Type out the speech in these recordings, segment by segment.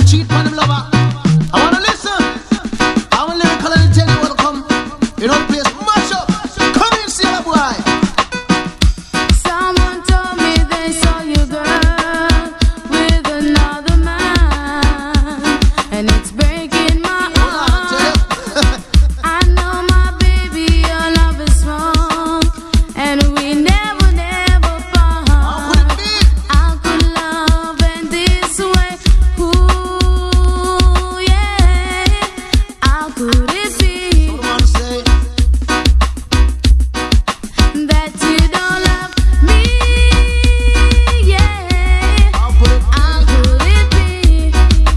cheat on them lover. I wanna listen. I want lyrical and tell you what come. You know, place mash up. Come in, see a boy. Someone told me they saw you, girl, with another man, and it's breaking my heart. I know, my baby, your love is wrong, and we never, never part. How could it be? How could love end this way? Ooh, yeah. How could it be What do I wanna say? that you don't love me? Yeah. How could it be? How could it be?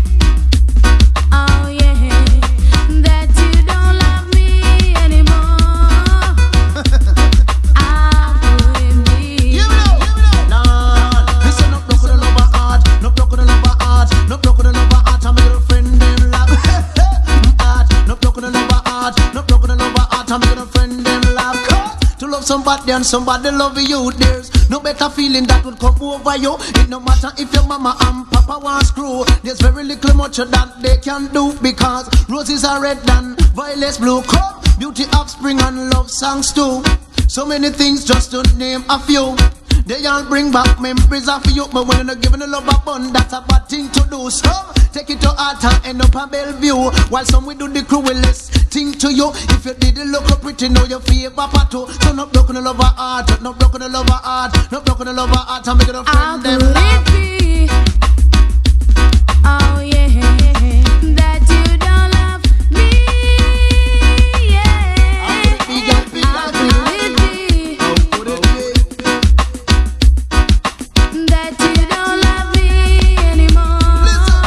Oh yeah, that you don't love me anymore. How could it be? Give it up. Lord, listen up, block with the lover heart. No block with the lover heart. No block with the lover heart. I'm your friend them laugh. Heart. No block with the lover heart. No block with the lover heart. I'm your friend them laugh. To love somebody and somebody love you, there's no better feeling that would come over you. It no matter if your mama and papa want screw. There's very little much that they can do, because roses are red and violets blue. Come, beauty of spring and love songs too. So many things just to name a few. They all bring back memories of you, but when you're not giving a love a bun, that's a bad thing to do. So take it to heart and end up a Bellevue, while some will do the cruelest thing to you. If you did look pretty, know your favor pato. So not broken the lover heart, not broken the lover heart, not broken the lover heart. I'm making a How friend them could laugh. it be? Oh yeah, that you don't love me. Yeah. How could it be, How could it be How could it be? that you don't love me anymore?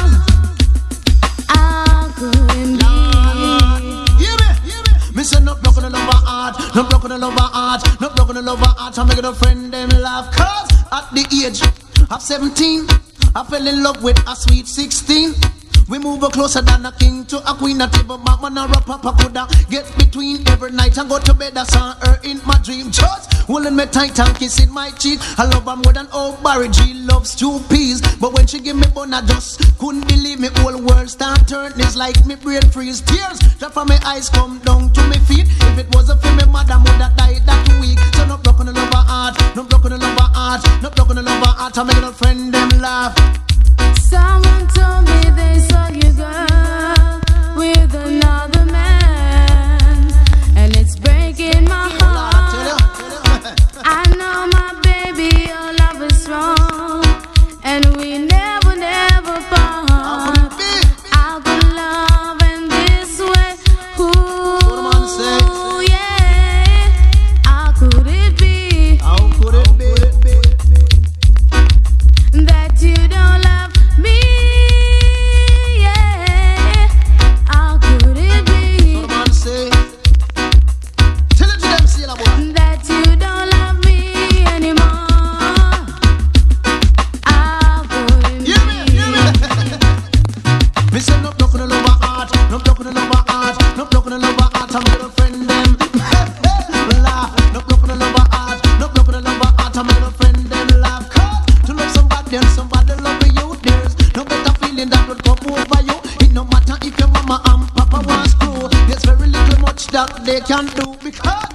How could it be? Hear me? Me say not broken the lover heart, not broken the lover heart, not broken the lover heart. I'm making a friend them laugh. Cause at the age of 17, I fell in love with a sweet 16. We move her closer than a king to a queen. A table back man or a papa coulda get between every night and go to bed. I saw her in my dream, just holding me tight and kissing my cheek. I love her more than old Barry G loves two peas. But when she give me bun, I just couldn't believe me. Whole world start turning, it's like me brain freeze. Tears drop from my eyes come down to my feet. If it wasn't for me mother, would have died that week. So no broken the lover heart, no broken the lover heart, no broken the lover heart. I'm making a friend them laugh. Someone told me they saw you, girl, with another man, and it's breaking my heart. I know, my baby, your love is wrong, and we never, never part. How could love end this way? Ooh, yeah. How could it be How could it be? that you don't love me? Yeah. How could it be What man say? Tell it to them, see la boy. that you don't love me anymore? How could it Hear me? Me say no broken the lover heart, no broken the lover heart, no broken the lover heart. I'm gonna friend them. Laugh, no broken the lover heart, no broken the lover heart. I'm gonna friend them. Laugh, cause to love somebody and somebody love you, there's no better feeling that would come over you. It no matter if your mama and papa want screw. There's very little much that they can do, because